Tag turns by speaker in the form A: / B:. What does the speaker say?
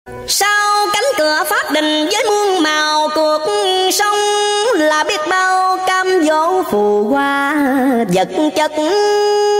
A: Sau cánh cửa pháp đình với muôn màu cuộc sống, là biết bao cam dỗ phù hoa vật chất